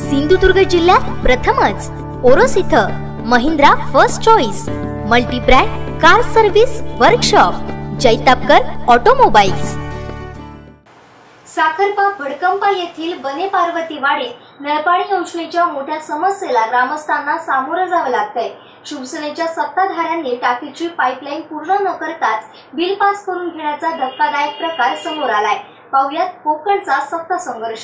सिंधुदुर्ग जिल्ह्यात प्रथमच ओरोस इथं Mahindra first choice multi brand car service workshop Jaitapkar automobiles. Sakharpa Bhadkamba येथील बने पार्वती वाडीत नळपाणी योजनेच्या मोठ्या समस्येला ग्रामस्थांना सामोरं जावं लागतंय। शिवसेनेच्या सत्ताधाऱ्यांनी टाकीची पाईपलाईन पूर्ण न करताच बिल पास करून घेण्याचा धक्कादायक प्रकार समोर आलाय। पाहुयात कोकणचा सत्ता संघर्ष।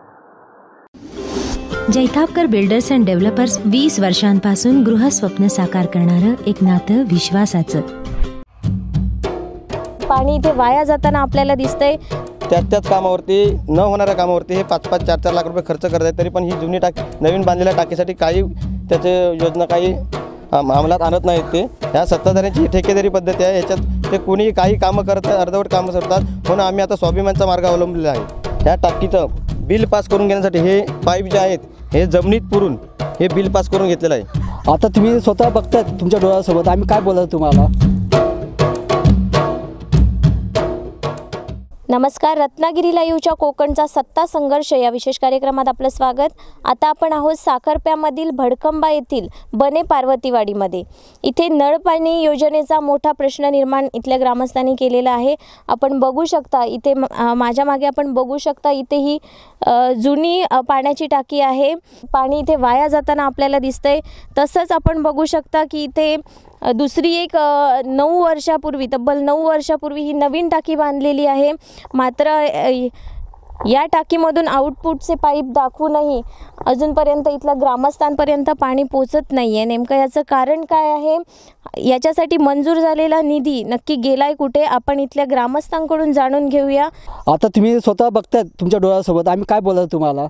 जैतापकर बिल्डर्स अँड डेव्हलपर्स 20 वर्षांपासून गृहस्वप्न साकार करणारं एक नातं विश्वासाचं। पाणी इथे वाया जाताना आपल्याला दिसतंय। त्याच कामावरती न होणाऱ्या कामावरती हे 5-5, 4-4 लाख रुपये खर्च करत आहेत, तरी पण ही जुनी टाकी नवीन बांधलेल्या टाकीसाठी काही त्याचे योजना काही अंमलात आणत नाहीत। ते ह्या सत्ताधाऱ्यांची ठेकेदारी पद्धती आहे। याच्यात ते कोणी काही कामं करत अर्धवट कामं करतात, म्हणून आम्ही आता स्वाभिमानचा मार्ग अवलंबलेला आहे। ह्या टाकीचं बिल पास करून घेण्यासाठी हे पाईप जे आहेत हे जमिनीत पुरून हे बिल पास करून घेतलेलं आहे। आता तुम्ही स्वतः बघताय तुमच्या डोळ्यासोबत, आम्ही काय बोलायचं तुम्हाला। नमस्कार, रत्नागिरी लाईव्हच्या कोकणचा सत्ता संघर्ष या विशेष कार्यक्रमात आपलं स्वागत। आता आपण आहोत साखरप्यामधील भडकंबा येथील बने पार्वतीवाडीमध्ये। इथे नळपाणी योजनेचा मोठा प्रश्न निर्माण इथल्या ग्रामस्थांनी केलेला आहे। आपण बघू शकता इथे माझ्या मागे आपण बघू शकता इथे ही जुनी पाण्याची टाकी आहे। पाणी इथे वाया जाताना आपल्याला दिसतंय। तसंच आपण बघू शकता की इथे दुसरी एक 9 वर्षापूर्वी तब्बल 9 वर्षापूर्वी ही नवीन टाकी बांधलेली आहे। मात्र या टाकीमधून आउटपुटचे पाईप दाखवूनही अजूनपर्यंत इथल्या ग्रामस्थांपर्यंत पाणी पोचत नाही आहे। नेमकं याचं कारण काय आहे, याच्यासाठी मंजूर झालेला निधी नक्की गेलाय कुठे, आपण इथल्या ग्रामस्थांकडून जाणून घेऊया। आता तुम्ही स्वतः बघताय तुमच्या डोळ्यासोबत, आम्ही काय बोलायचं तुम्हाला।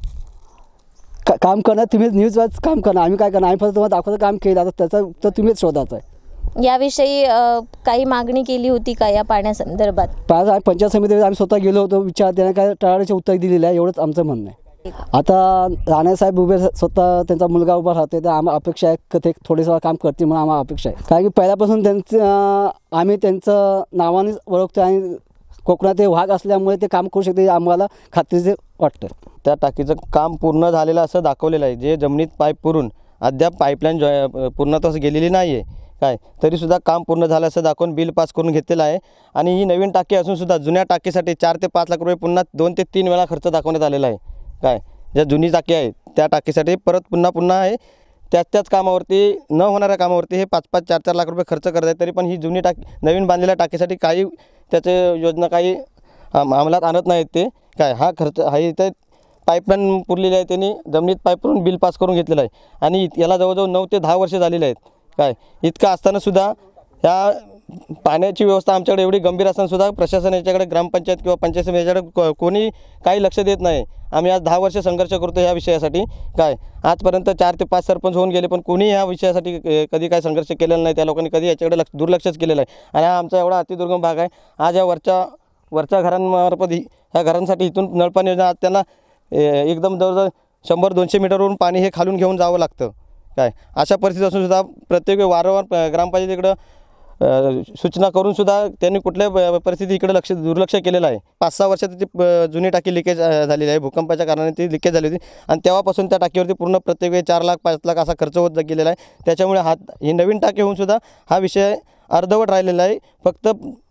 काम करणार तुम्ही, न्यूजवाच काम करणार, आम्ही काय करणार। आम्ही फक्त तुम्हाला दाखवायचं काम केलं, आता त्याचं उत्तर तुम्हीच शोधायचं आहे। याविषयी काही मागणी केली होती का या पाण्यासंदर्भात? पंचायत समितीमध्ये आम्ही स्वतः गेलो होतो, विचार त्यांना काय टाळाचे उत्तर दिलेलं आहे, एवढंच आमचं म्हणणं आहे। आता राणेसाहेब उभे स्वतः त्यांचा मुलगा उभा राहते, तर आम्हाला अपेक्षा आहे की ते थोडेसं काम करतील म्हणून आम्हाला अपेक्षा आहे। कारण की पहिल्यापासून आम्ही त्यांचं नावानेच ओळखतो आणि कोकणात ते वाघ असल्यामुळे ते काम करू शकते आम्हाला खात्रीचे वाटतं। त्या टाकीचं काम पूर्ण झालेलं असं दाखवलेलं आहे। जे जमिनीत पाईप पुरून अद्याप पाईपलाईन पूर्णतः गेलेली नाही आहे काय, तरीसुद्धा काम पूर्ण झालं असं दाखवून बिल पास करून घेतलेलं आहे। आणि ही नवीन टाकी असूनसुद्धा जुन्या टाकीसाठी 4 ते 5 लाख रुपये पुन्हा 2 ते 3 वेळा खर्च दाखवण्यात आलेला आहे काय। ज्या जुनी टाकी आहे त्या टाकीसाठी परत पुन्हा आहे त्याच कामावरती न होणाऱ्या कामावरती हे 5-5, 4-4 लाख रुपये खर्च करत आहेत, तरी पण ही जुनी टाकी नवीन बांधलेल्या टाकीसाठी काही त्याचे योजना काही अंमलात आणत नाहीत। ते काय हा खर्च हा इथे पाईपलाईन पुरलेली आहे, त्यांनी जमिनीत पाईप पुरून बिल पास करून घेतलेलं आहे। आणि याला जवळजवळ 9 ते 10 वर्ष झालेली आहेत काय। इतकं असतानासुद्धा ह्या पाण्याची व्यवस्था आमच्याकडे एवढी गंभीर असतानासुद्धा प्रशासन याच्याकडे, ग्रामपंचायत किंवा पंचायत समिती याच्याकडे कोणी काही लक्ष देत नाही। आम्ही आज 10 वर्ष संघर्ष करतो ह्या विषयासाठी काय। आजपर्यंत 4 ते 5 सरपंच होऊन गेले, पण कोणी ह्या विषयासाठी कधी काय संघर्ष केलेला नाही। त्या लोकांनी कधी याच्याकडे दुर्लक्षच केलेलं आहे। आणि हा आमचा एवढा अतिदुर्गम भाग आहे। आज या वरच्या घरांमार्फत ह्या घरांसाठी इथून नळपाणी योजना आज त्यांना एकदम जवळजवळ 100-200 मीटरवरून पाणी हे खालून घेऊन जावं लागतं काय। अशा परिस्थिती असून सुद्धा प्रत्येक वारंवार ग्रामपंचायतीकडं सूचना करून सुद्धा त्यांनी कुठल्या परिस्थिती इकडे दुर्लक्ष केलेलं आहे। 5-6 वर्षात ती जुनी टाकी लिकेज झालेली आहे, भूकंपाच्या कारणाने ती लिकेज झाली होती। आणि तेव्हापासून त्या टाकीवरती पूर्ण प्रत्येक वेळी 4 लाख 5 लाख असा खर्च होत गेलेला आहे। त्याच्यामुळे ही नवीन टाकी होऊन सुद्धा हा विषय अर्धवट राहिलेला आहे। फक्त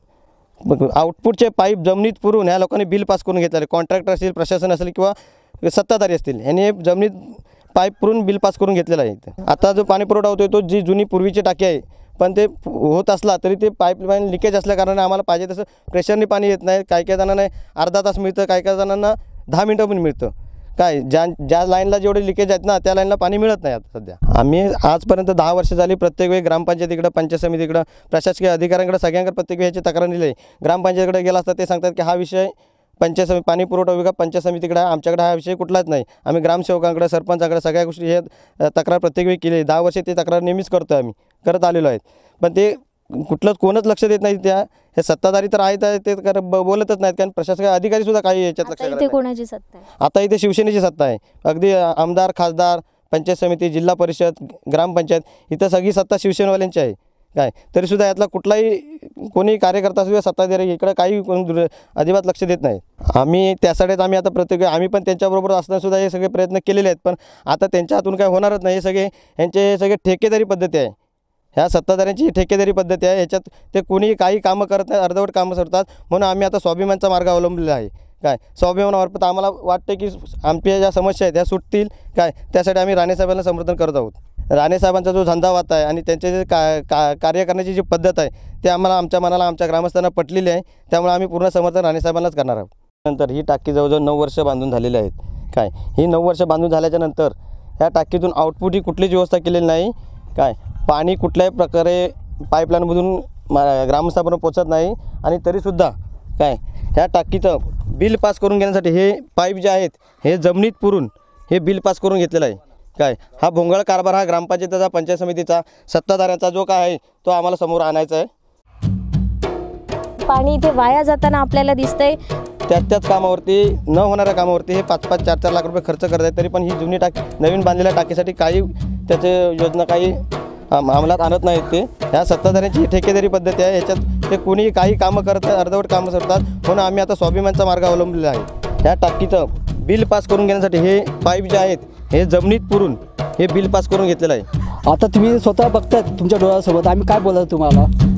आउटपुटचे पाईप जमिनीत पुरून ह्या लोकांनी बिल पास करून घेतलेले, कॉन्ट्रॅक्टर असतील, प्रशासन असेल किंवा सत्ताधारी असतील, यांनी जमिनीत पाईप पुरून बिल पास करून घेतलेला आहे। आता जो पाणी पुरवठा होतो तो जी जुनी पूर्वीची टाकी आहे, पण ते होत असला तरी ते पाईपलाईन लिकेज असल्या कारणाने आम्हाला पाहिजे तसं प्रेशरने पाणी येत नाही। काही जणांना अर्धा तास मिळतं, काही जणांना 10 मिनटं पण मिळतं काय। ज्या लाईनला जेवढे लिकेज आहेत ना त्या लाईनला पाणी मिळत नाही आता सध्या। आम्ही आजपर्यंत 10 वर्ष झाली प्रत्येक वेळी ग्रामपंचायतीकडे, पंचायत समितीकडे, प्रशासकीय अधिकाऱ्यांकडे सगळ्यांकडे प्रत्येक वेळी याची तक्रार दिली आहे। ग्रामपंचायतीकडे गेला असता ते सांगतात की हा विषय पंचायत समिती, पाणी पुरवठा विभाग पंचायत समितीकडे आहे, आमच्याकडे हा विषय कुठलाच नाही। आम्ही ग्रामसेवकांकडे, सरपंचाकडे सगळ्या गोष्टी हे तक्रार प्रत्येक वेळी केली आहे। 10 वर्षे ते तक्रार नेहमीच आम्ही करत आलेलो आहेत, पण ते कोणच लक्ष देत नाही। हे सत्ताधारी तर आहेत ते बोलतच नाहीत, कारण प्रशासकीय अधिकारी सुद्धा काही याच्यात लक्ष देत नाही। कोणाची सत्ता आहे आता इथे शिवसेनेची सत्ता आहे। अगदी आमदार, खासदार, पंचायत समिती, जिल्हा परिषद, ग्रामपंचायत इथं सगळी सत्ता शिवसेनेवाल्यांची आहे काय तरीसुद्धा यातला कुठलाही कोणी कार्यकर्ता असू सत्ताधारी इकडं काही अजिबात लक्ष देत नाही. आम्ही त्यासाठीच आम्ही आता प्रत्येक आम्ही पण त्यांच्याबरोबर असतानासुद्धा हे सगळे प्रयत्न केलेले आहेत, पण आता त्यांच्या हातून काय होणारच नाही. हे सगळे यांचे हे सगळे ठेकेदारी पद्धती आहे. ह्या सत्ताधाऱ्यांची ठेकेदारी पद्धती आहे. ह्याच्यात ते कोणी काही कामं करत नाही, अर्धवट कामं करतात. म्हणून आम्ही आता स्वाभिमानचा मार्ग अवलंबलेला आहे. काय स्वाभिमानामार्फत आम्हाला वाटते की आमच्या ज्या समस्या आहेत त्या सुटतील. काय त्यासाठी आम्ही राणेसाहेबांना समर्थन करत आहोत. राणेसाहेबांचा जो झंझावात आहे आणि त्यांचे जे कार्य करण्याची जी पद्धत आहे ते आम्हाला आमच्या मनाला आमच्या ग्रामस्थांना पटलेली आहे. त्यामुळे आम्ही पूर्ण समर्थन राणेसाहेबांनाच करणार आहोत. नंतर ही टाकी जवळजवळ 9 वर्ष बांधून झालेली आहेत. काय ही 9 वर्ष बांधून झाल्याच्या नंतर ह्या टाकीतून आउटपुट ही कुठलीच व्यवस्था केलेली नाही. काय पाणी कुठल्याही प्रकारे पाईपलाईनमधून ग्रामस्थांपर्यंत पोचत नाही. आणि तरीसुद्धा काय ह्या टाकीचं बिल पास करून घेण्यासाठी हे पाईप जे आहेत हे जमिनीत पुरून हे बिल पास करून घेतलेलं आहे. काय हा भोंगळ कारभार हा ग्रामपंचायतीचा, पंचायत समितीचा, सत्ताधाऱ्यांचा जो काय आहे तो आम्हाला समोर आणायचा आहे. पाणी इथे वाया जाताना आपल्याला दिसतंय. त्याच कामावरती न होणाऱ्या कामावरती हे 5-5, 4-4 लाख रुपये खर्च करत आहेत. तरी पण ही जुनी टाकी नवीन बांधलेल्या टाकीसाठी काही त्याचे योजना काही अंमलात आणत नाहीत. ते ह्या सत्ताधाऱ्यांची ठेकेदारी पद्धती आहे. ह्याच्यात ते कोणी काही कामं करत नाही, अर्धवट कामं करतात. म्हणून आम्ही आता स्वाभिमानचा मार्ग अवलंबलेला आहे. ह्या टाकीचं बिल पास करून घेण्यासाठी हे पाईप जे आहेत हे जमिनीत पुरून हे बिल पास करून घेतलेलं आहे. आता तुम्ही स्वतः बघताय तुमच्या डोळ्यासोबत, आम्ही काय बोलायचं तुम्हाला.